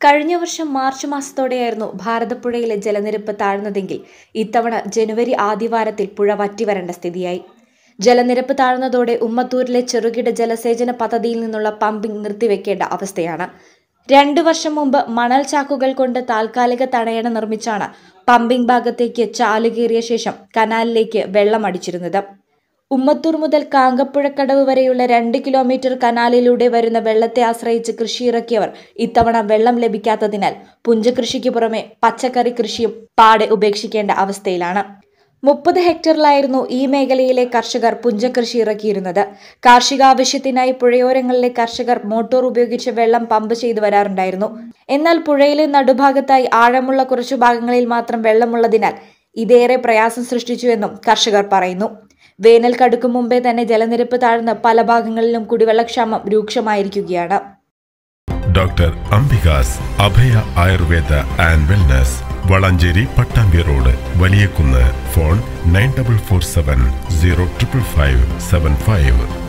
കഴിഞ്ഞ വർഷം മാർച്ച് മാസത്തോടെയായിരുന്നു ഭാരതപ്പുഴയിലെ ജലനിരപ്പ് താഴ്ന്നതെങ്കിൽ ഇത്തവണ ജനുവരി ആദ്യവാരത്തിൽ പുഴ വറ്റിവരേണ്ട സ്ഥിതിയായി. ജലനിരപ്പ് താഴ്ന്നതോടെ ഉമ്മത്തൂരിലെ ചെറുകിട ജലസേചന പദ്ധതിയിൽ നിന്നുള്ള പമ്പിംഗ് നിർത്തിവെക്കേണ്ട അവസ്ഥയാണ്. 2 വർഷം മുമ്പ് മണൽ ചാക്കുകൾ കൊണ്ട് താൽക്കാലിക തടയണ നിർമ്മിച്ചാണ് പമ്പിംഗ് ഭാഗത്തേക്ക് ചാലുകീറിയ ശേഷം കനാലിലേക്ക് വെള്ളം അടിച്ചിരുന്നത്. ഉമ്മത്തൂർ മുതൽ കാങ്കപ്പുഴക്കടവ് വരെയുള്ള 2 കിലോമീറ്റർ കനാലിലൂടെ വരുന്ന വെള്ളത്തെ ആശ്രയിച്ച് കൃഷിയിറക്കിയവർ ഇത്തവണ വെള്ളം ലഭിക്കാത്തതിനാൽ പുഞ്ചകൃഷിക്ക് പുറമെ പച്ചക്കറി കൃഷിയും പാടെ ഉപേക്ഷിക്കേണ്ട അവസ്ഥയിലാണ്. 30 ഹെക്ടറിലായിരുന്നു ഈ മേഖലയിലെ കർഷകർ പുഞ്ചകൃഷി ഇറക്കിയിരുന്നത്. കാർഷികാവശ്യത്തിനായി പുഴയോരങ്ങളിലെ കർഷകർ മോട്ടോർ ഉപയോഗിച്ച് വെള്ളം പമ്പ് ചെയ്തു വരാറുണ്ടായിരുന്നു. എന്നാൽ പുഴയിലെ നടുഭാഗത്തായി ആഴമുള്ള കുറച്ചു ഭാഗങ്ങളിൽ മാത്രം വെള്ളമുള്ളതിനാൽ ഇതേറെ പ്രയാസം സൃഷ്ടിച്ചുവെന്നും കർഷകർ പറയുന്നു. വേനൽ കടുക്കും മുമ്പേ തന്നെ ജലനിരപ്പ് താഴ്ന്ന പല ഭാഗങ്ങളിലും കുടിവെള്ളക്ഷാമം രൂക്ഷമായിരിക്കുകയാണ്. Doctor Ambika's Abhaya Ayurveda and wellness, Valanchery Pattambi road, Valiyakunnu. Phone 9447 0555575.